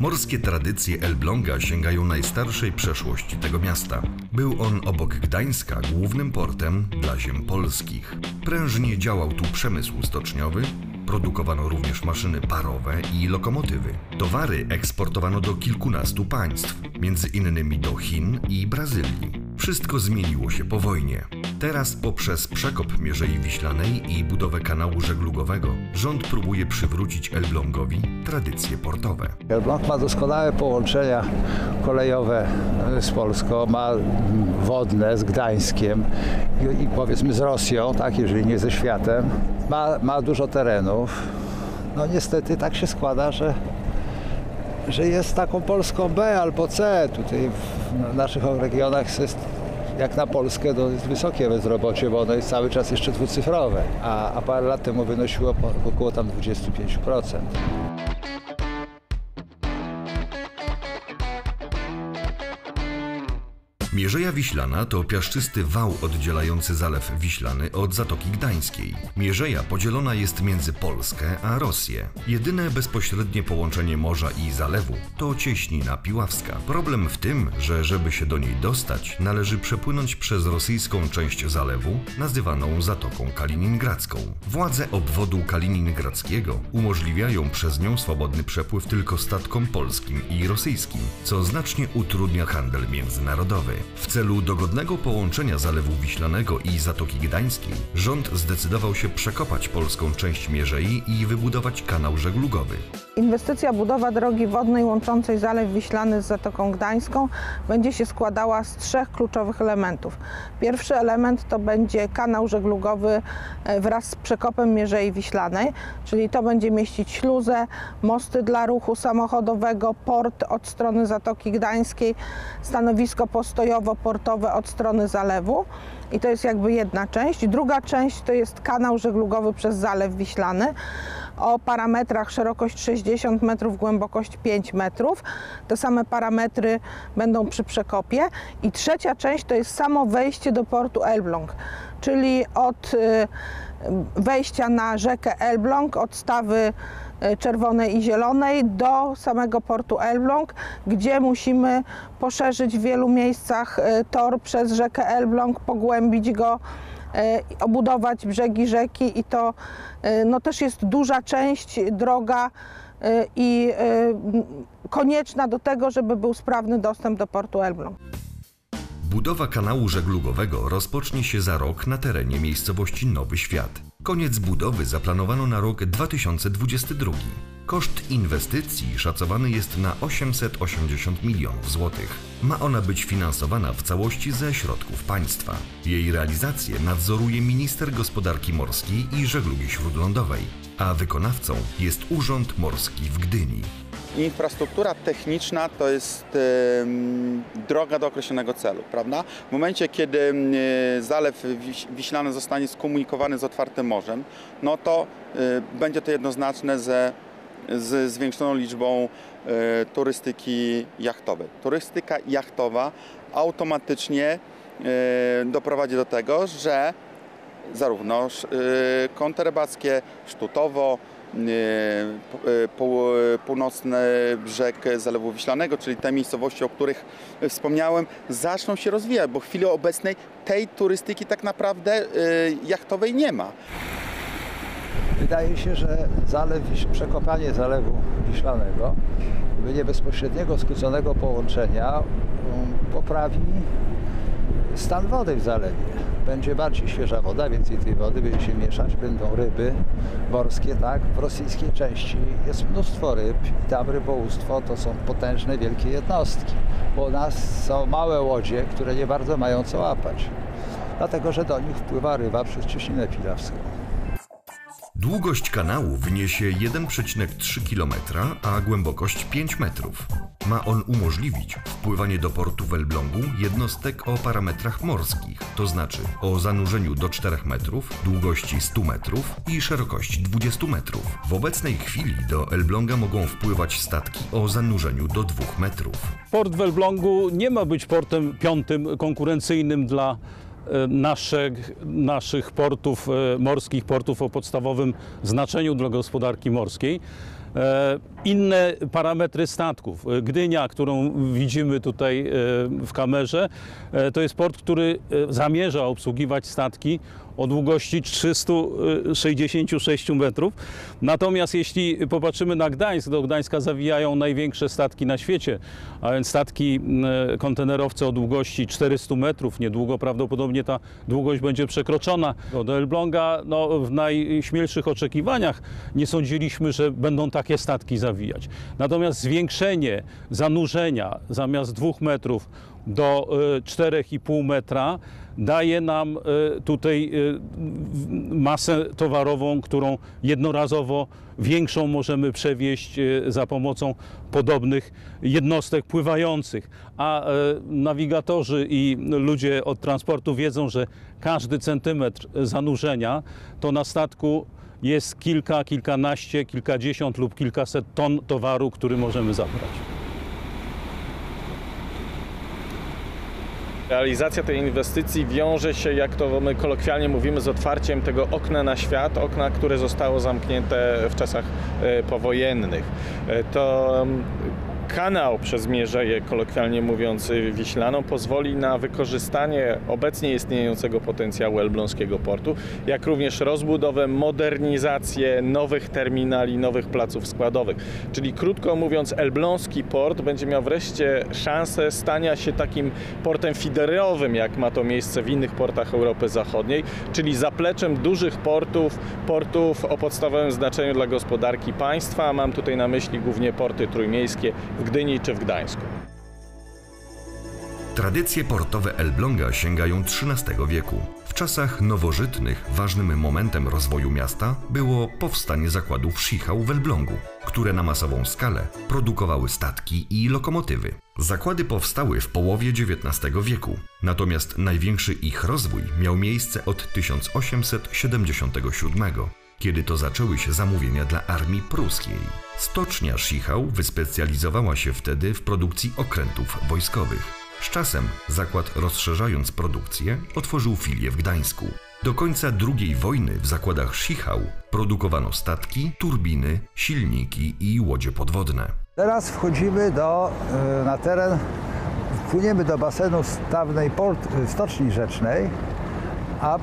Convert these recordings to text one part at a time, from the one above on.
Morskie tradycje Elbląga sięgają najstarszej przeszłości tego miasta. Był on obok Gdańska głównym portem dla ziem polskich. Prężnie działał tu przemysł stoczniowy, produkowano również maszyny parowe i lokomotywy. Towary eksportowano do kilkunastu państw, między innymi do Chin i Brazylii. Wszystko zmieniło się po wojnie. Teraz poprzez przekop Mierzei Wiślanej i budowę kanału żeglugowego rząd próbuje przywrócić Elblągowi tradycje portowe. Elbląg ma doskonałe połączenia kolejowe z Polską, ma wodne z Gdańskiem i powiedzmy z Rosją, tak, jeżeli nie ze światem. Ma dużo terenów. No niestety tak się składa, że jest taką Polską B albo C. Tutaj w naszych regionach jest, jak na Polskę, to jest wysokie bezrobocie, bo ono jest cały czas jeszcze dwucyfrowe, a parę lat temu wynosiło około tam 25%. Mierzeja Wiślana to piaszczysty wał oddzielający Zalew Wiślany od Zatoki Gdańskiej. Mierzeja podzielona jest między Polskę a Rosję. Jedyne bezpośrednie połączenie morza i zalewu to Cieśnina Piławska. Problem w tym, że żeby się do niej dostać, należy przepłynąć przez rosyjską część zalewu, nazywaną Zatoką Kaliningradzką. Władze obwodu kaliningradzkiego umożliwiają przez nią swobodny przepływ tylko statkom polskim i rosyjskim, co znacznie utrudnia handel międzynarodowy. W celu dogodnego połączenia Zalewu Wiślanego i Zatoki Gdańskiej rząd zdecydował się przekopać polską część Mierzei i wybudować kanał żeglugowy. Inwestycja budowa drogi wodnej łączącej Zalew Wiślany z Zatoką Gdańską będzie się składała z trzech kluczowych elementów. Pierwszy element to będzie kanał żeglugowy wraz z przekopem Mierzei Wiślanej, czyli to będzie mieścić śluzę, mosty dla ruchu samochodowego, port od strony Zatoki Gdańskiej, stanowisko postojowo-portowe od strony zalewu. I to jest jakby jedna część. Druga część to jest kanał żeglugowy przez Zalew Wiślany o parametrach szerokość 60 metrów, głębokość 5 metrów. Te same parametry będą przy przekopie. I trzecia część to jest samo wejście do portu Elbląg, czyli od wejścia na rzekę Elbląg, od Stawy Czerwonej i Zielonej do samego portu Elbląg, gdzie musimy poszerzyć w wielu miejscach tor przez rzekę Elbląg, pogłębić go, obudować brzegi rzeki i to no, też jest duża część, droga i konieczna do tego, żeby był sprawny dostęp do portu Elbląg. Budowa kanału żeglugowego rozpocznie się za rok na terenie miejscowości Nowy Świat. Koniec budowy zaplanowano na rok 2022. Koszt inwestycji szacowany jest na 880 milionów złotych. Ma ona być finansowana w całości ze środków państwa. Jej realizację nadzoruje minister gospodarki morskiej i żeglugi śródlądowej, a wykonawcą jest Urząd Morski w Gdyni. Infrastruktura techniczna to jest droga do określonego celu, prawda? W momencie, kiedy Zalew Wiślany zostanie skomunikowany z otwartym morzem, no to będzie to jednoznaczne z zwiększoną liczbą turystyki jachtowej. Turystyka jachtowa automatycznie doprowadzi do tego, że zarówno Kąty Rybackie, Sztutowo, północny brzeg Zalewu Wiślanego, czyli te miejscowości, o których wspomniałem, zaczną się rozwijać, bo w chwili obecnej tej turystyki tak naprawdę jachtowej nie ma. Wydaje się, że przekopanie Zalewu Wiślanego, nie bezpośredniego skróconego połączenia, poprawi stan wody w zalewie. Będzie bardziej świeża woda, więcej tej wody będzie się mieszać, będą ryby morskie, tak? W rosyjskiej części jest mnóstwo ryb i tam rybołówstwo to są potężne, wielkie jednostki. Bo u nas są małe łodzie, które nie bardzo mają co łapać, dlatego że do nich wpływa ryba przez Cieśninę Piławską. Długość kanału wyniesie 1,3 km, a głębokość 5 metrów. Ma on umożliwić wpływanie do portu w Elblągu jednostek o parametrach morskich, to znaczy o zanurzeniu do 4 metrów, długości 100 metrów i szerokości 20 metrów. W obecnej chwili do Elbląga mogą wpływać statki o zanurzeniu do 2 metrów. Port w Elblągu nie ma być portem piątym konkurencyjnym dla naszych portów morskich, portów o podstawowym znaczeniu dla gospodarki morskiej. Inne parametry statków. Gdynia, którą widzimy tutaj w kamerze, to jest port, który zamierza obsługiwać statki o długości 366 metrów. Natomiast jeśli popatrzymy na Gdańsk, do Gdańska zawijają największe statki na świecie, a więc statki kontenerowce o długości 400 metrów. Niedługo prawdopodobnie ta długość będzie przekroczona. Do Elbląga w najśmielszych oczekiwaniach nie sądziliśmy, że będą takie statki zawijać. Natomiast zwiększenie zanurzenia zamiast 2 metrów do 4,5 metra daje nam tutaj masę towarową, którą jednorazowo większą możemy przewieźć za pomocą podobnych jednostek pływających. A nawigatorzy i ludzie od transportu wiedzą, że każdy centymetr zanurzenia to na statku jest kilka, kilkanaście, kilkadziesiąt lub kilkaset ton towaru, który możemy zabrać. Realizacja tej inwestycji wiąże się, jak to my kolokwialnie mówimy, z otwarciem tego okna na świat, okna, które zostało zamknięte w czasach powojennych. To kanał przez Mierzeję, kolokwialnie mówiąc, Wiślaną, pozwoli na wykorzystanie obecnie istniejącego potencjału elbląskiego portu, jak również rozbudowę, modernizację nowych terminali, nowych placów składowych. Czyli krótko mówiąc, elbląski port będzie miał wreszcie szansę stania się takim portem feederowym, jak ma to miejsce w innych portach Europy Zachodniej, czyli zapleczem dużych portów o podstawowym znaczeniu dla gospodarki państwa. Mam tutaj na myśli głównie porty trójmiejskie w Gdyni czy w Gdańsku. Tradycje portowe Elbląga sięgają XIII wieku. W czasach nowożytnych ważnym momentem rozwoju miasta było powstanie zakładów Schichał w Elblągu, które na masową skalę produkowały statki i lokomotywy. Zakłady powstały w połowie XIX wieku, natomiast największy ich rozwój miał miejsce od 1877, kiedy to zaczęły się zamówienia dla armii pruskiej. Stocznia Schichał wyspecjalizowała się wtedy w produkcji okrętów wojskowych. Z czasem zakład, rozszerzając produkcję, otworzył filię w Gdańsku. Do końca II wojny w zakładach Schichał produkowano statki, turbiny, silniki i łodzie podwodne. Teraz wchodzimy na teren, płyniemy do basenu dawnej stoczni rzecznej, a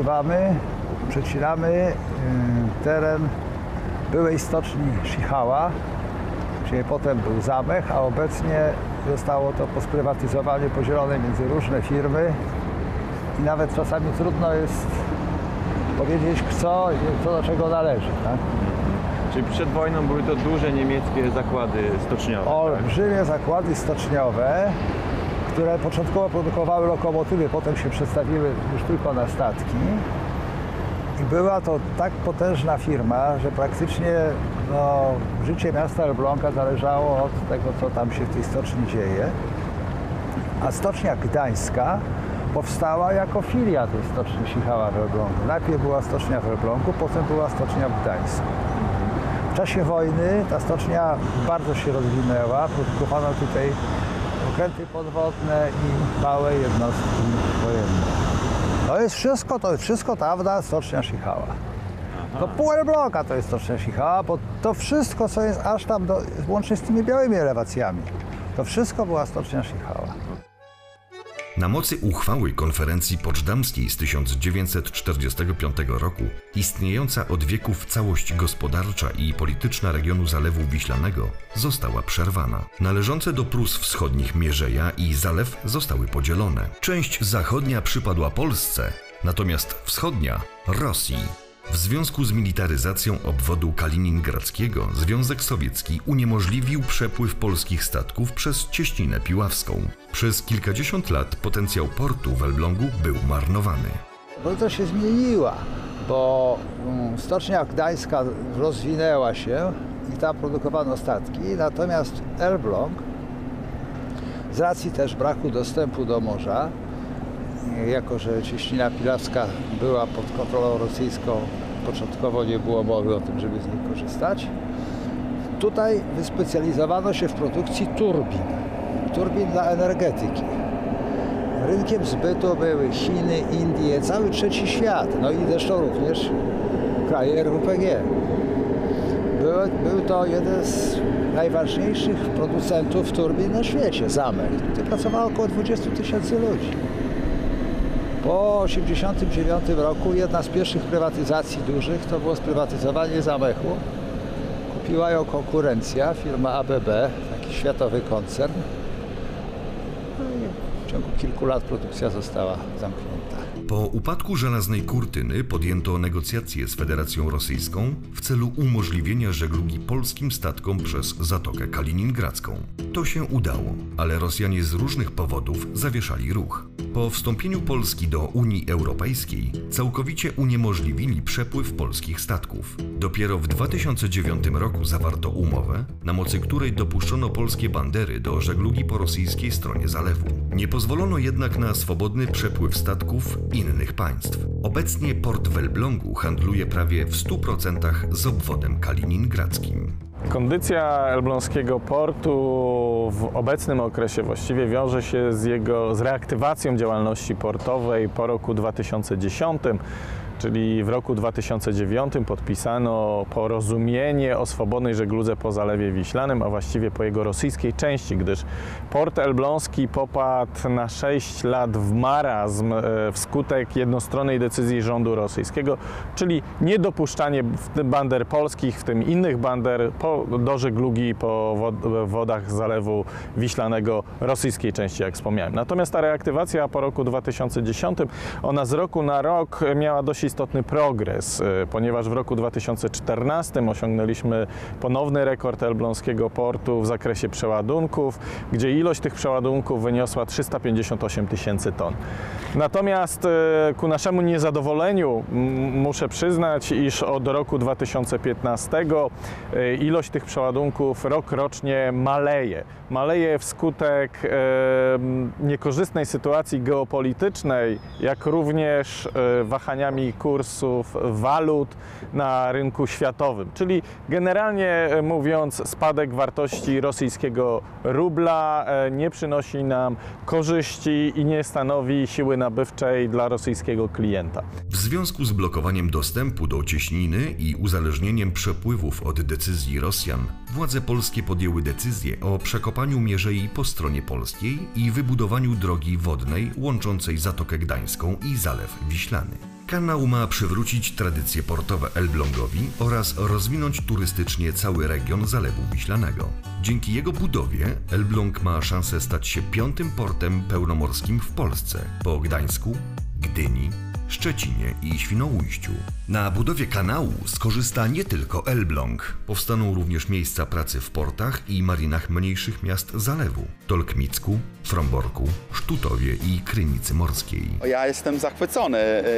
przecinamy teren byłej stoczni Schichała, gdzie potem był zamek, a obecnie zostało to po sprywatyzowaniu podzielone między różne firmy i nawet czasami trudno jest powiedzieć, co do czego należy. Tak? Czyli przed wojną były to duże niemieckie zakłady stoczniowe. Olbrzymie zakłady stoczniowe, które początkowo produkowały lokomotywy, potem się przestawiły już tylko na statki. I była to tak potężna firma, że praktycznie życie miasta Elbląga zależało od tego, co tam się w tej stoczni dzieje. A stocznia gdańska powstała jako filia tej stoczni Schichała w Elblągu. Najpierw była stocznia w Elblągu, potem była stocznia w Gdańsku. W czasie wojny ta stocznia bardzo się rozwinęła, produkowano tutaj okręty podwodne i małe jednostki wojenne. To jest wszystko dawna stocznia Schichała. To pół Elbląga to jest stocznia Schichała, bo to wszystko, co jest aż tam, łącznie z tymi białymi elewacjami, to wszystko była stocznia Schichała. Na mocy uchwały konferencji poczdamskiej z 1945 roku istniejąca od wieków całość gospodarcza i polityczna regionu Zalewu Wiślanego została przerwana. Należące do Prus Wschodnich Mierzeja i Zalew zostały podzielone. Część zachodnia przypadła Polsce, natomiast wschodnia Rosji. W związku z militaryzacją obwodu kaliningradzkiego Związek Sowiecki uniemożliwił przepływ polskich statków przez Cieśninę Piławską. Przez kilkadziesiąt lat potencjał portu w Elblągu był marnowany. No to się zmieniła, bo stocznia gdańska rozwinęła się i tam produkowano statki, natomiast Elbląg z racji też braku dostępu do morza, jako że Cieśnina Piławska była pod kontrolą rosyjską, początkowo nie było mowy o tym, żeby z niej korzystać. Tutaj wyspecjalizowano się w produkcji turbin dla energetyki. Rynkiem zbytu były Chiny, Indie, cały trzeci świat, no i zresztą również kraje RWPG. Był to jeden z najważniejszych producentów turbin na świecie, zamek. Tutaj pracowało około 20 000 ludzi. Po 1989 roku jedna z pierwszych prywatyzacji dużych to było sprywatyzowanie zamechu. Kupiła ją konkurencja, firma ABB, taki światowy koncern. No i w ciągu kilku lat produkcja została zamknięta. Po upadku żelaznej kurtyny podjęto negocjacje z Federacją Rosyjską w celu umożliwienia żeglugi polskim statkom przez Zatokę Kaliningradzką. To się udało, ale Rosjanie z różnych powodów zawieszali ruch. Po wstąpieniu Polski do Unii Europejskiej całkowicie uniemożliwili przepływ polskich statków. Dopiero w 2009 roku zawarto umowę, na mocy której dopuszczono polskie bandery do żeglugi po rosyjskiej stronie zalewu. Nie pozwolono jednak na swobodny przepływ statków innych państw. Obecnie port w Elblągu handluje prawie w 100% z obwodem kaliningradzkim. Kondycja elbląskiego portu w obecnym okresie właściwie wiąże się z reaktywacją działalności portowej po roku 2010. Czyli w roku 2009 podpisano porozumienie o swobodnej żegludze po Zalewie Wiślanym, a właściwie po jego rosyjskiej części, gdyż port elbląski popadł na 6 lat w marazm wskutek jednostronnej decyzji rządu rosyjskiego, czyli niedopuszczanie bander polskich, w tym innych bander, do żeglugi po wodach Zalewu Wiślanego rosyjskiej części, jak wspomniałem. Natomiast ta reaktywacja po roku 2010, ona z roku na rok miała dość istotny progres, ponieważ w roku 2014 osiągnęliśmy ponowny rekord elbląskiego portu w zakresie przeładunków, gdzie ilość tych przeładunków wyniosła 358 000 ton. Natomiast ku naszemu niezadowoleniu muszę przyznać, iż od roku 2015 ilość tych przeładunków rokrocznie maleje. Maleje wskutek niekorzystnej sytuacji geopolitycznej, jak również wahaniami kursów walut na rynku światowym. Czyli generalnie mówiąc, spadek wartości rosyjskiego rubla nie przynosi nam korzyści i nie stanowi siły nabywczej dla rosyjskiego klienta. W związku z blokowaniem dostępu do cieśniny i uzależnieniem przepływów od decyzji Rosjan, władze polskie podjęły decyzję o przekopaniu Mierzei po stronie polskiej i wybudowaniu drogi wodnej łączącej Zatokę Gdańską i Zalew Wiślany. Kanał ma przywrócić tradycje portowe Elblągowi oraz rozwinąć turystycznie cały region Zalewu Wiślanego. Dzięki jego budowie Elbląg ma szansę stać się 5. portem pełnomorskim w Polsce, po Gdańsku, Gdyni, Szczecinie i Świnoujściu. Na budowie kanału skorzysta nie tylko Elbląg. Powstaną również miejsca pracy w portach i marynach mniejszych miast zalewu: Tolkmicku, Fromborku, Sztutowie i Krynicy Morskiej. Ja jestem zachwycony.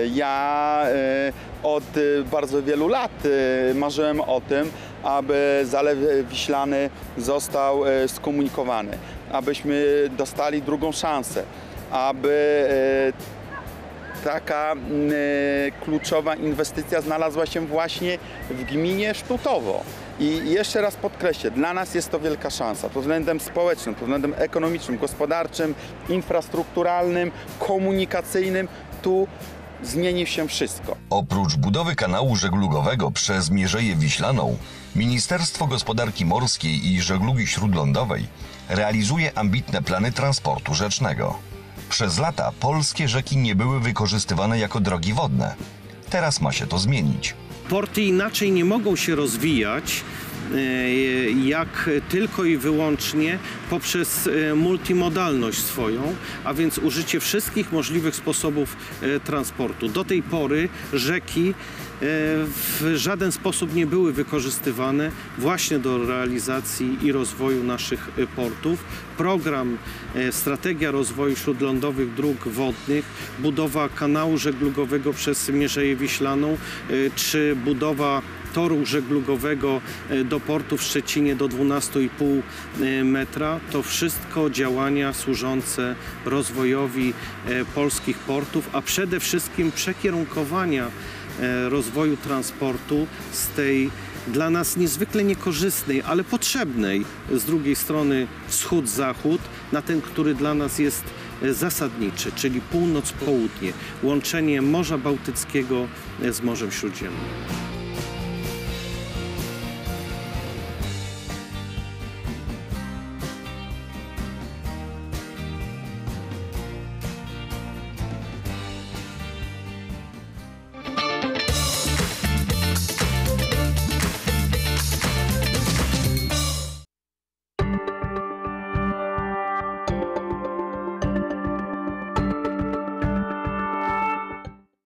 Ja od bardzo wielu lat marzyłem o tym, aby Zalew Wiślany został skomunikowany, abyśmy dostali drugą szansę, aby taka kluczowa inwestycja znalazła się właśnie w gminie Sztutowo. I jeszcze raz podkreślę, dla nas jest to wielka szansa pod względem społecznym, pod względem ekonomicznym, gospodarczym, infrastrukturalnym, komunikacyjnym. Tu zmieni się wszystko. Oprócz budowy kanału żeglugowego przez Mierzeję Wiślaną, Ministerstwo Gospodarki Morskiej i Żeglugi Śródlądowej realizuje ambitne plany transportu rzecznego. Przez lata polskie rzeki nie były wykorzystywane jako drogi wodne. Teraz ma się to zmienić. Porty inaczej nie mogą się rozwijać, jak tylko i wyłącznie poprzez multimodalność swoją, a więc użycie wszystkich możliwych sposobów transportu. Do tej pory rzeki w żaden sposób nie były wykorzystywane właśnie do realizacji i rozwoju naszych portów. Program Strategia Rozwoju Śródlądowych Dróg Wodnych, budowa kanału żeglugowego przez Mierzeję Wiślaną, czy budowa toru żeglugowego do portu w Szczecinie do 12,5 metra. To wszystko działania służące rozwojowi polskich portów, a przede wszystkim przekierunkowania rozwoju transportu z tej dla nas niezwykle niekorzystnej, ale potrzebnej z drugiej strony wschód-zachód na ten, który dla nas jest zasadniczy, czyli północ-południe, łączenie Morza Bałtyckiego z Morzem Śródziemnym.